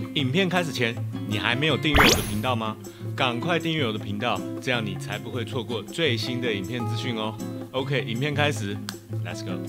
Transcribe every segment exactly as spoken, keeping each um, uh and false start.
影片开始前，你还没有订阅我的频道吗？赶快订阅我的频道，这样你才不会错过最新的影片资讯哦。OK， 影片开始 ，Let's go。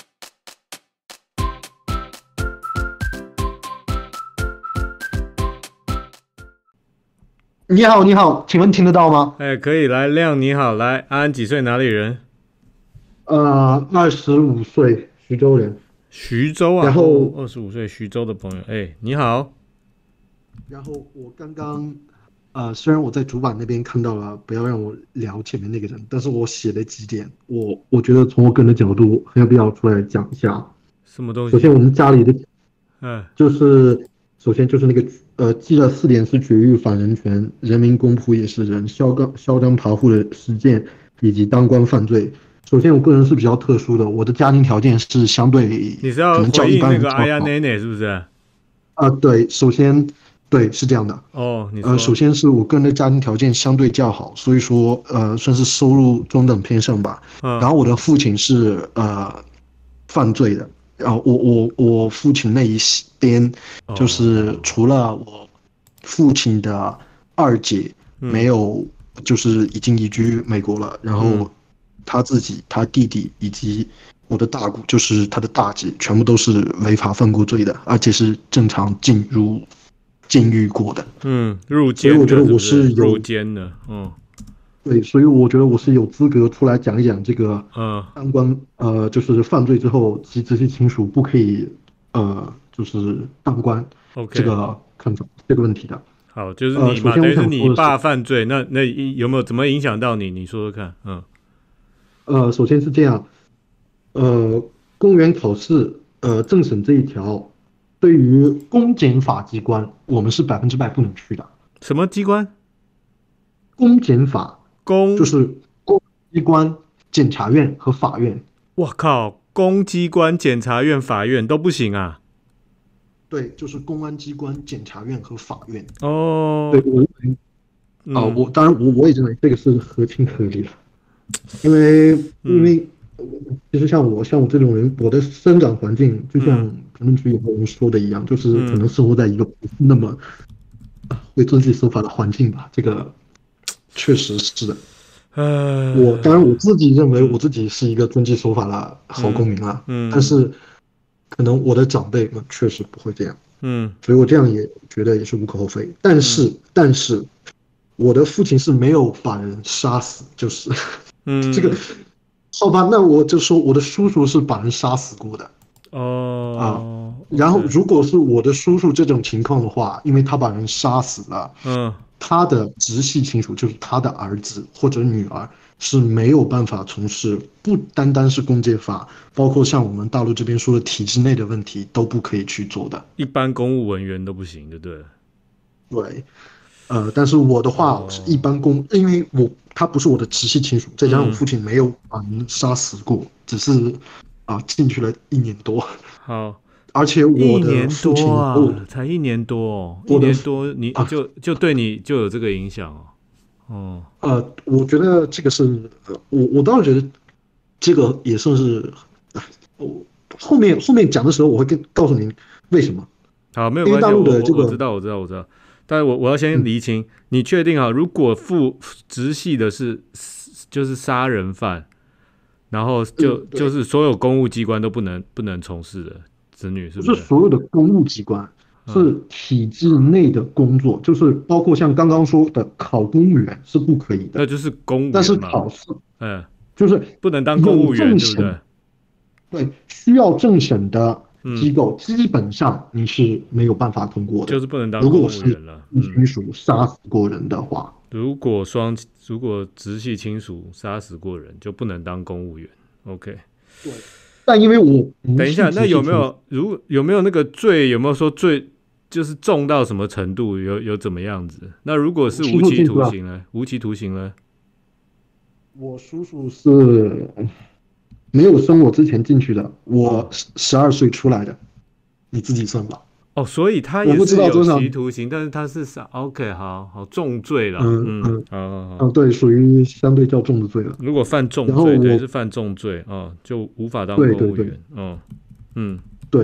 你好，你好，请问听得到吗？ 哎，可以来，亮你好，来，安安几岁？哪里人？ 呃，二十五岁，徐州人。 徐州啊， 然后二十五岁徐州的朋友，哎，你好。 然后我刚刚，呃，虽然我在主板那边看到了，不要让我聊前面那个人，但是我写了几点，我我觉得从我个人的角度很有必要出来讲一下。 什么东西？ 首先，我们家里的， 嗯， 就是首先就是那个呃，记了四点是绝育反人权，人民公仆也是人，嚣张嚣张跋扈的实践以及当官犯罪。首先，我个人是比较特殊的，我的家庭条件是相对你是要可能较回应那一般人较个阿亚好。 奶奶是不是？ 啊、对，首先，对，是这样的。 哦，你说。 呃，首先是我个人的家庭条件相对较好，所以说呃算是收入中等偏上吧。 嗯， 然后我的父亲是呃犯罪的，然后我我我父亲那一边就哦， 是除了我父亲的二姐没嗯有，就是已经移居美国了，然嗯后他自己、他弟弟以及我的大姑，就是他的大姐，全部都是违法犯过罪的，而且是正常进入监狱过的。 嗯，入所以我觉得我监的是不是？入是有监的，嗯对，所以我觉得我是有资格出来讲一讲这个嗯当官呃，就是犯罪之后其直系亲属不可以呃，就是当官这 ，OK， 个看法这个问题的。 好，就是呃， 你嘛， 首先我等于是想说的是， 你爸犯罪，那那有没有怎么影响到你？你说说看，嗯呃，首先是这样，呃，公务员考试呃政审这一条，对于公检法机关，我们是百分之百不能去的。 什么机关？ 公检法就公， 是公机关、检察院和法院。 我靠，公机关、检察院、法院都不行啊？ 对，就是公安机关、检察院和法院。对， 哦， 我认为啊、 嗯我当然我我也认为这个是合情合理的，因为因嗯为呃其实像我像我这种人，我的生长环境就像嗯评论区有个人说的一样，就是可嗯， 能生活在一个不是那么啊会遵纪守法的环境吧，这个确实是的。我当然呃， 我自己认为我嗯自己是一个遵纪守法的好公嗯民啊，但嗯是可能我的长辈们确实不会这样。 嗯所以我这样也觉得也是无可厚非。但嗯是，但是我的父亲是没有把人杀死，就是这个， 嗯， 好吧？那我就说我的叔叔是把人杀死过的啊。 哦然后， ，OK， 如果是我的叔叔这种情况的话，因为他把人杀死了， 嗯。 他的直系亲属就是他的儿子或者女儿是没有办法从事，不单单是公检法，包括像我们大陆这边说的体制内的问题都不可以去做的。 一般公务文员都不行，对不对了？ 对。呃，但是我的话是哦， 一般公，因为我他不是我的直系亲属，再加上我嗯， 父亲没有把人杀死过，只是啊、进去了一年多， 好， 而且我一年的父亲和我多啊，才一年多哦，一我的年多你啊就就对你就有这个影响哦。哦， 呃，我觉得这个是呃，我我倒是觉得这个也算是，啊我后面后面讲的时候我会跟告诉您为什么， 好，没有关系， 因为大陆我的这个我我知道，我知道，我知道。但是我我要先嗯厘清，你确定啊？如果父直系的是就是杀人犯，然后就嗯对， 就是所有公务机关都不能不能从事的子女，是不不是？ 是所有的公务机关， 嗯， 是体制内的工作，就是包括像刚刚说的考公务员是不可以的， 那就是公务但是员嘛。 考试嗯， 就是不能当公有务员， 政审， 对不对？ 对，需要政审的嗯， 机构，基本上你是没有办法通过的。 就是不能当公如果是务员了。 一嗯， 亲属杀死过人的话， 如果双如果直系亲属杀死过人，就不能当公务员。OK， 对。但因为我不是等一下，那直系亲属， 有没有如有没有那个罪？有没有说罪就是重到什么程度？有有怎么样子？那如果是我叔无期叔进去了， 徒刑呢？无期徒刑呢？ 我叔叔是没有生我之前进去的，我哦十二岁出来的，你自己算吧。 哦，所以他我不知也是有道多少， 期徒刑，但是他是杀 OK，好好重罪了。嗯， 嗯嗯好好好。 嗯，对，属于相对较重的罪了。 如果犯重然后罪，对， 我， 是犯重罪啊、哦，就无法当对对对公务员。哦，嗯， 对，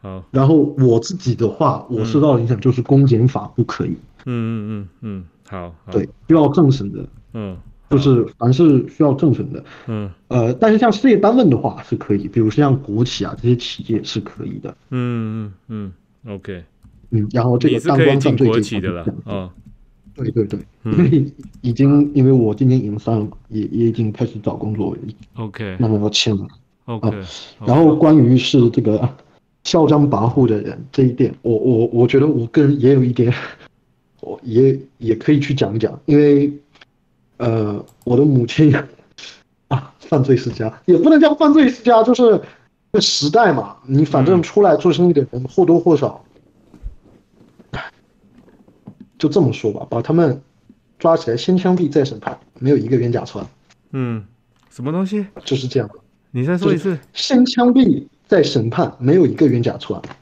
好， 然后我自己的话，我受到的影响就是公检法不可以， 嗯嗯嗯嗯，好好， 对，需要政审的， 嗯好， 就是凡是需要政审的， 嗯呃，但是像事业单位的话是可以，比如像国企啊这些企业是可以的， 嗯嗯嗯，OK， 嗯，然后这你个当是可以进官犯罪这一条国企的啦， 是这样子， 哦， 对对对，因嗯为已经因为我今年研三了嘛，也也已经开始找工作， ，OK 那么要签了。啊， OK 然后 OK， 关于是这个嚣张跋扈的人这一点，我我我觉得我个人也有一点，我也也可以去讲一讲，因为呃，我的母亲啊，犯罪世家也不能叫犯罪世家，就是这个时代嘛，你反正嗯出来做生意的人或多或少，就这么说吧，把他们抓起来先枪毙再审判，没有一个冤假错案， 嗯，什么东西？ 就是这样的， 你再就是说一次， 先枪毙再审判，没有一个冤假错案。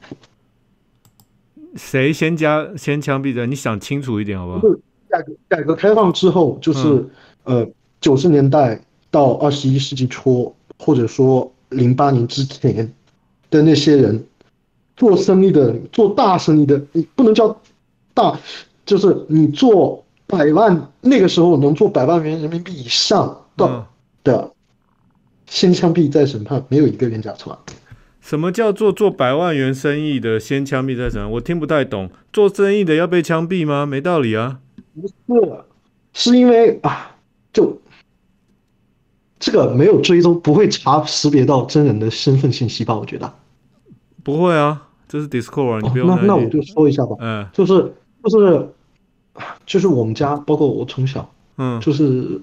谁先加先枪毙的？你想清楚一点好不好？ 就是改革改革开放之后，就嗯是呃九十年代到二十一世纪初，或者说零八年之前的那些人，做生意的、做大生意的，你不能叫大，就是你做百万，那个时候能做百万元人民币以上嗯， 的的，先枪毙再审判，没有一个冤假错案。 什么叫做做百万元生意的先枪毙再审判？我听不太懂。做生意的要被枪毙吗？没道理啊。 不是，是因为啊，就这个没有追踪，不会查识别到真人的身份信息吧？我觉得。 不会啊，这是 Discord，、啊、你不哦， 用担心。 那那我就说一下吧， 嗯就是就是就是我们家，包括我从小嗯， 就是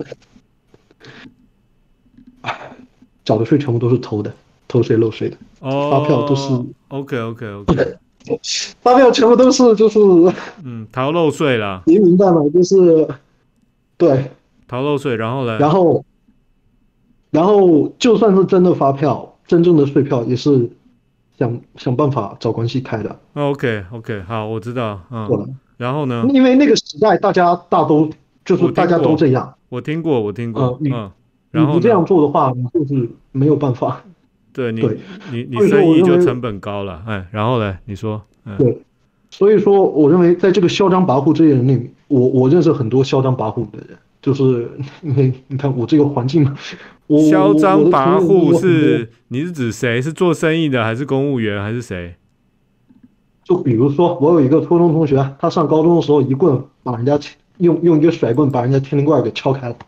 缴的税全部都是偷的，偷税漏税的，发票都是哦，OK OK OK， 发票全部都是就是嗯，逃漏税啦， 你明白吗？就是对， 逃漏税，然后嘞然后然后就算是真的发票，真正的税票也是想想办法找关系开的。 ，OK OK，好，我知道，嗯， 对， 然后呢？ 因为那个时代大家大都就是我大家都听过， 这样， 我听过，我听过， 呃，你嗯， 你不这然后呢？ 样做的话，你就是没有办法。 对你对， 你你所以说生我认为意就成本高了，哎，然后嘞，你说，嗯对，所以说我认为在这个嚣张跋扈这些人里，我我认识很多嚣张跋扈的人，就是因为你看我这个环境嘛，我嚣我我的朋张跋友扈有很多， 是你是指谁？是做生意的还是公务员还是谁就比如说我有一个初中同学，他上高中的时候一棍把人家用用一个甩棍把人家天灵盖给敲开了。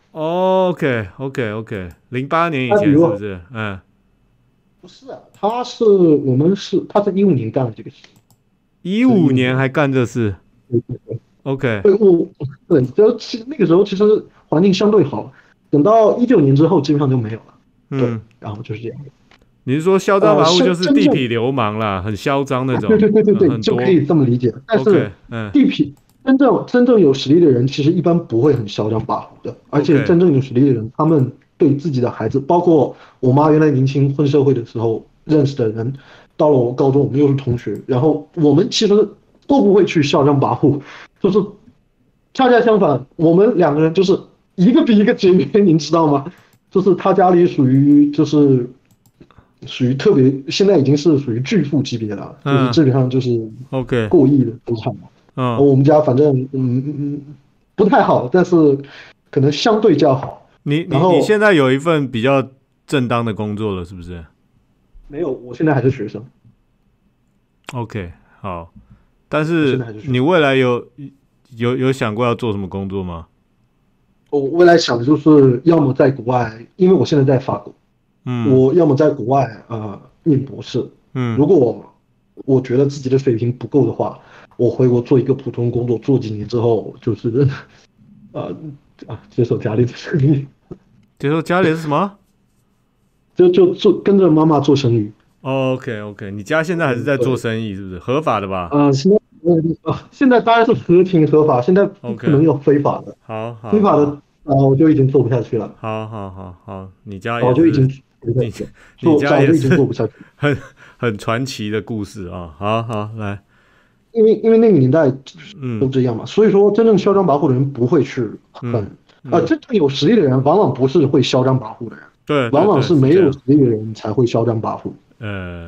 ？OK OK OK，零八年以他比如前是不是？嗯， 不是啊，他是我们是他是一五年干的这个事， 一是一五年。 五年还干这事对对对。 ？OK， 对，我对，就其实那个时候其实环境相对好，等到一九年之后基本上就没有了。对， 嗯， 然后就是这样。 你是说嚣张呃， 跋扈就是真正是地痞流氓啦，很嚣张那啊，对种， 对对对嗯， 对， 很多。 就可以这么理解。但 OK， 是嗯地痞真正真正有实力的人，其实一般不会很嚣张跋扈的，而且 ，OK， 真正有实力的人，他们对自己的孩子，包括我妈原来年轻混社会的时候认识的人，到了我高中，我们又是同学，然后我们其实都不会去嚣张跋扈，就是恰恰相反，我们两个人就是一个比一个节约，您知道吗？就是他家里属于就是属于特别，现在已经是属于巨富级别了，就是嗯基本上就是 ，OK， 过亿的资产嘛。 嗯， 我们家反正嗯嗯嗯不太好，但是可能相对较好。 你你你然后现在有一份比较正当的工作了，是不是没有，我现在还是学生， ？OK，好，但我现是在还是学生。 你未来有有有想过要做什么工作吗？ 我未来想的就是要么在国外，因为我现在在法国， 嗯我要么在国外呃念博士。 嗯如果我觉得自己的水平不够的话，我回国做一个普通工作，做几年之后就是呃啊接受家里的生意， 接受家里是什么就就做跟着妈妈做生意。 ？OK OK，你家现在还是在做生意，是不是合法的吧呃，现在呃啊现在当然是合情合法，现在不可能 ？OK， 有非法的， 好好非法的好啊我就已经做不下去了， 好好好好，你家也早就已经是做不下你去了， 你家也做早就已经做是不下去了。 很很传奇的故事啊！好好来， 因为因为那个年代都嗯这样嘛，所以说真正嚣张跋扈的人不会去很， 嗯呃， 嗯， 真正有实力的人往往不是会嚣张跋扈的人， 对对对， 往往是是这样。 没有实力的人才会嚣张跋扈。 呃，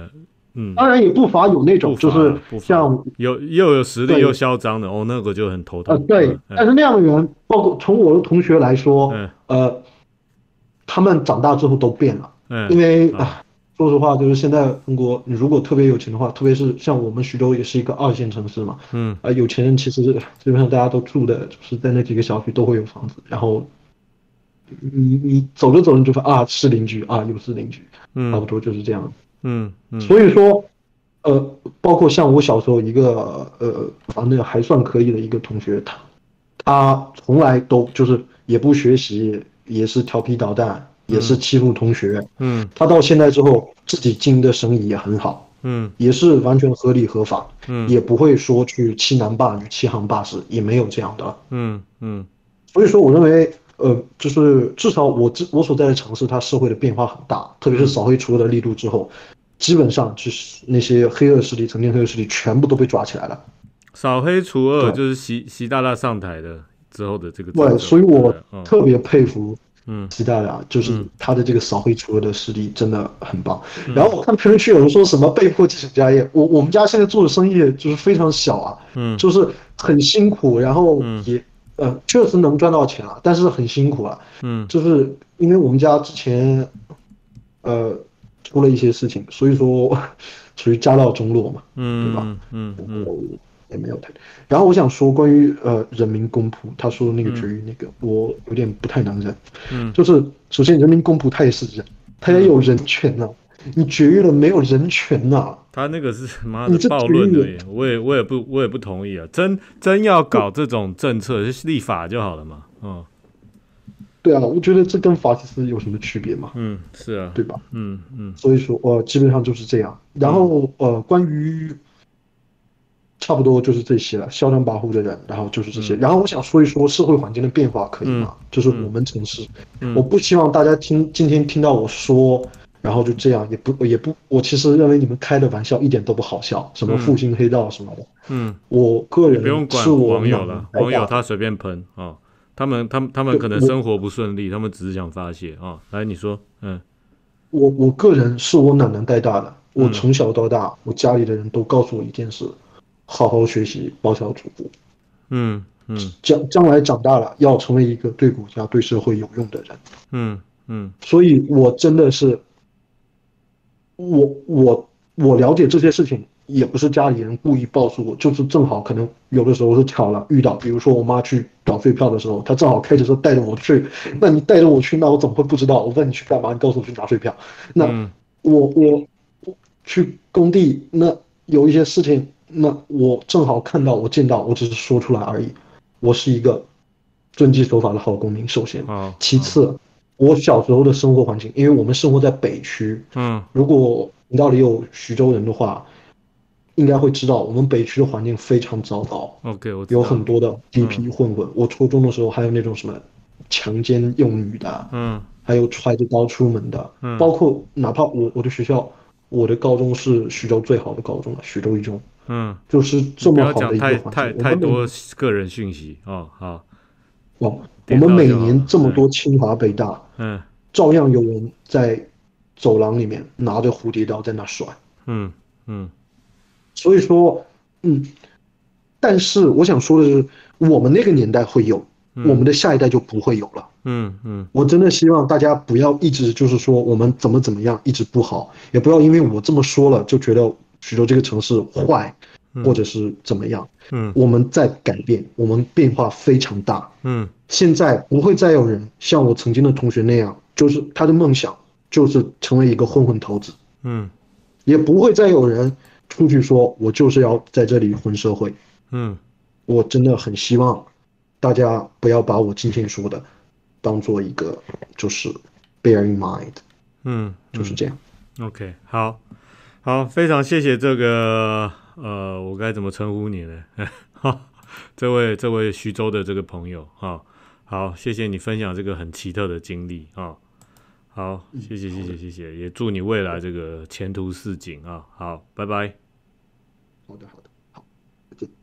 嗯， 当然也不乏有那种就是像有又有实力又嚣张的哦，那个就很头痛。 呃，对， 嗯、 但是那样的人，包括从我的同学来说， 嗯、 呃，他们长大之后都变了， 嗯， 因为啊， 说实话，就是现在中国，你如果特别有钱的话，特别是像我们徐州也是一个二线城市嘛， 嗯， 啊、有钱人其实基本上大家都住的就是在那几个小区都会有房子，然后你你走着走着就发啊是邻居啊又是邻居，差不多就是这样。 嗯嗯， 所以说，呃，包括像我小时候一个呃反正还算可以的一个同学，他他从来都就是也不学习，也是调皮捣蛋，也是欺负同学。 嗯， 他到现在之后自己经营的生意也很好， 嗯， 也是完全合理合法， 嗯， 也不会说去欺男霸女、欺行霸市，也没有这样的。 嗯嗯所以说，我认为，呃，就是至少我之我所在的城市，它社会的变化很大，特别是扫黑除恶的力度之后，基本上就是那些黑恶势力、曾经黑恶势力全部都被抓起来了。 扫黑除恶对就是习习大大上台的之后的这个政对， 策， 所以我嗯特别佩服嗯习大大，就是嗯他的这个扫黑除恶的实力真的很棒。 嗯然后我看评论区有人说什么被迫继承家业，我我们家现在做的生意就是非常小啊， 嗯就是很辛苦，然后嗯也呃确实能赚到钱啊，但是很辛苦啊， 嗯就是因为我们家之前呃出了一些事情，所以说属于家道中落嘛，对吧？ 嗯嗯嗯我也没有太。然后我想说关于呃人民公仆，他说的那个嗯绝育那个，我有点不太能忍。 嗯， 就是首先人民公仆他也是人，他也有人权呐、你绝育了没有人权呐、 他那个是妈的你这暴绝育论而已，我也我也不我也不同意啊！真真要搞这种政策，就立法就好了嘛。嗯对啊，我觉得这跟法西斯有什么区别嘛？ 嗯，是啊， 对吧？ 嗯嗯所以说，呃，基本上就是这样。然后，呃，关于差不多就是这些了，嚣张跋扈的人，然后就是这些。然后我想说一说社会环境的变化，可以嗯吗？就是我们城市，我嗯不希望大家听今天听到我说，然后就这样，也不也不，我其实认为你们开的玩笑一点都不好笑，什么复兴黑道什么的。 嗯， 我个你不用人是管我奶网友了， 奶带大的， 网友他随便喷啊，他们他们他们对我可能生活不顺利，他们只是想发泄啊。来，你说，嗯我我个人是我奶奶带大的，我嗯从小到大，我家里的人都告诉我一件事：好好学习，报效祖国。 嗯嗯将将来长大了要成为一个对国家、对社会有用的人。 嗯嗯所以，我真的是，我我我了解这些事情，也不是家里人故意告诉我，就是正好可能有的时候是巧了遇到，比如说我妈去找税票的时候，她正好开着车带着我去，那你带着我去，那我怎么会不知道？我问你去干嘛？你告诉我去拿税票，那嗯我我我去工地，那有一些事情，那我正好看到，我见到，我只是说出来而已。我是一个遵纪守法的好公民，首先， 好，好其次，我小时候的生活环境，因为我们生活在北区， 嗯如果频道里有徐州人的话，应该会知道我们北区的环境非常糟糕， ，OK，我知有道， 很多的地嗯痞混混。我初中的时候还有那种什么强奸幼女的， 嗯还有揣着刀出门的， 嗯包括哪怕我我的学校，我的高中是徐州最好的高中了，徐州一中， 嗯， 就是你不要这么好的一讲太太个环境，我太多们每年个人讯息哦，好， 哦，我点们每到就好了， 年这么嗯多清华北大， 嗯照样有人在走廊里面拿着蝴蝶刀在那甩。 嗯嗯所以说，嗯，但是我想说的是，我们那个年代会有，我们的下一代就不会有了。 嗯嗯我真的希望大家不要一直就是说我们怎么怎么样，一直不好，也不要因为我这么说了就觉得徐州这个城市坏，或者是怎么样。 嗯我们在改变，我们变化非常大。 嗯现在不会再有人像我曾经的同学那样，就是他的梦想就是成为一个混混头子， 嗯也不会再有人出去说我就是要在这里混社会。 嗯我真的很希望大家不要把我今天说的当做一个就是 bear in mind， 嗯， 就是这样。 OK，好，好，非常谢谢这个呃，我该怎么称呼你呢？哈，这位这位徐州的这个朋友哈，好，谢谢你分享这个很奇特的经历啊。好，谢谢谢谢谢谢，也祝你未来这个前途似锦啊。好，拜拜。 好的，好的，好，再见。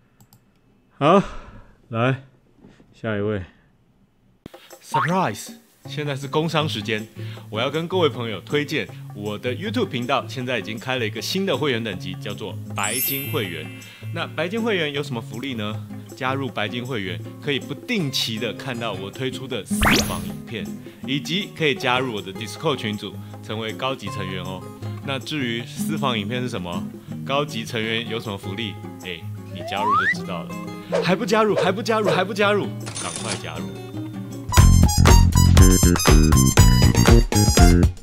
好，来下一位。 Surprise！ 现在是工商时间，我要跟各位朋友推荐我的 YouTube 频道，现在已经开了一个新的会员等级，叫做白金会员。那白金会员有什么福利呢？加入白金会员可以不定期的看到我推出的私房影片，以及可以加入我的 Discord 群组，成为高级成员哦。那至于私房影片是什么，高级成员有什么福利，哎，你加入就知道了。还不加入，还不加入，还不加入，赶快加入！